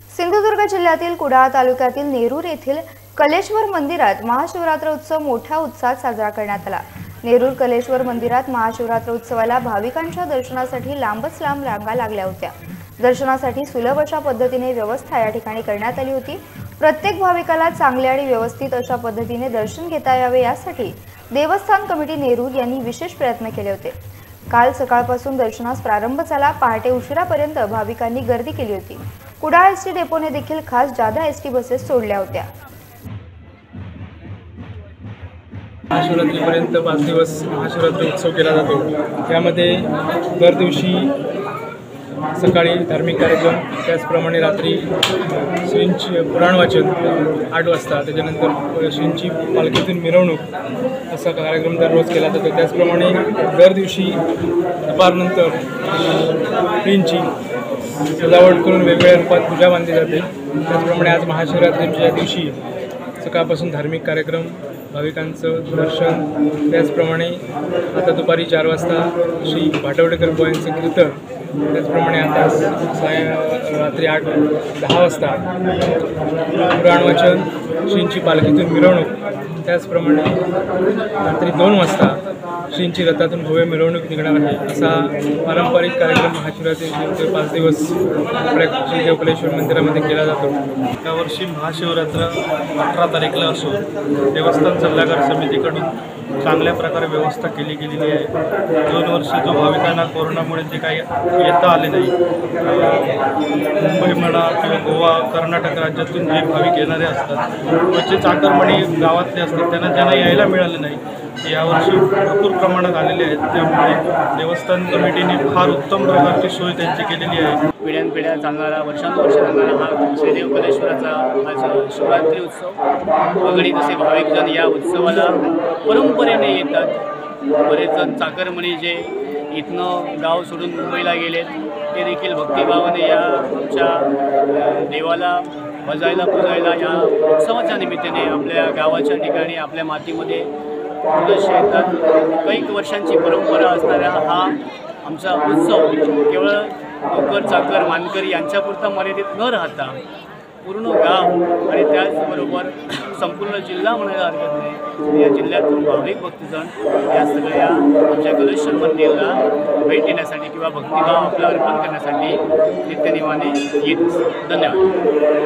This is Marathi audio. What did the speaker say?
सिंधुदुर्ग जिल्ह्यातील कुडाळ तालुक्यातील नेरूर येथील कलेश्वर मंदिरात महाशिवरात्र उत्सव मोठ्या उत्साहात साजरा करण्यात आला। नेरूर कलेश्वर मंदिरात महाशिवरात्र उत्सवाला भाविकांच्या दर्शनासाठी लांबच लांब रांगा लागल्या होत्या। दर्शनासाठी सुलभ अशा पद्धतीने व्यवस्था या ठिकाणी करण्यात आली होती। प्रत्येक भाविकाला चांगले आणि व्यवस्थित अशा पद्धतीने दर्शन घेता यावे यासाठी देवस्थान कमिटी नेरूर यांनी विशेष प्रयत्न केले होते। काल सकाळपासून दर्शनास प्रारंभ झाला। पहाटे उशिरापर्यंत भाविकांनी गर्दी केली होती। कुडाळ एसटी डेपोने देखील खास जादा एसटी बसेस सोडल्या होत्या। महाशिवरात्रीपर्यंत 5 दिवस महाशिवरात्री उत्सव केला जातो। त्यामध्ये दर दिवशी सकाळी धार्मिक कार्यक्रम, त्याचप्रमाणे रात्री श्रींची पुराण वाचन 8 वाजता, त्याच्यानंतर श्रींची पालखीतून मिरवणूक असा कार्यक्रम दररोज केला जातो। त्याचप्रमाणे दर दिवशी दुपारनंतर श्रींची सजावट करून वेगवेगळ्या रूपात पूजा मानली जाते। त्याचप्रमाणे आज महाशिवरात्रीच्या दिवशी सकाळपासून धार्मिक कार्यक्रम, भाविकांचं दर्शन, त्याचप्रमाणे आता दुपारी 4 वाजता श्री भाटवडेकर बुवांचं कीर्तन, त्याचप्रमाणे आता रात्री 8-10 वाजता पुराण वाचन, श्रींची पालखीतून मिरवणूक, त्याचप्रमाणे रात्री 2 वाजता श्रींची रथातून भव्य मिरवणूक निघणार आहे। असा पारंपरिक कार्यक्रम महाशिवरात्रीचे 5 दिवस श्री देवकलेश्वर मंदिरामध्ये केला जातो। यावर्षी महाशिवरात्र 18 तारीखला असून देवस्थान सल्लागार समितीकडून चांगल्या प्रकारे व्यवस्था केली गेलेली आहे। 2 वर्ष जो भाविकांना कोरोनामुळे जे काही येता आले नाही, मुंबई म्हणा किंवा गोवा, कर्नाटक राज्यातून जे भाविक येणारे असतात, त्याचे चाकरमणी गावातले असतात, त्यांना ज्यांना यायला मिळालं नाही, ते यावर्षी भरपूर प्रमाणात आलेले आहेत। त्यामुळे देवस्थान कमिटीने फार उत्तम प्रकारची सोय त्यांची केलेली आहे। पिढ्यानपिढ्या चालणारा, वर्षानुवर्ष चालणारा हा श्रीदेव कलेश्वराचा आज शिवरात्री उत्सव। अगणित असे भाविकजण या उत्सवाला परंपरेने येतात। बरेच जण चाकरमणी जे इथनं गाव सोडून मुंबईला गेलेत, ते देखील भक्तिभावाने या आमच्या देवाला भजायला पुजायला या उत्सवाच्या निमित्ताने आपल्या गावाच्या ठिकाणी आपल्या मातीमध्ये प्रदर्शन येतात। कैक वर्षांची परंपरा असणारा हा आमचा उत्सव केवळ नोकर, चाकर, मानकरी यांच्यापुरता मर्यादित न राहता पूर्ण गाव आणि त्याचबरोबर संपूर्ण जिल्हा म्हणायला हरकत नाही, या जिल्ह्यातून भाविक भक्तजण या सगळ्या आमच्या कलेश्वर मंदिराला भेट देण्यासाठी किंवा भक्तिभाव आपला अर्पण करण्यासाठी नित्यनेमाने येत असतात। धन्यवाद।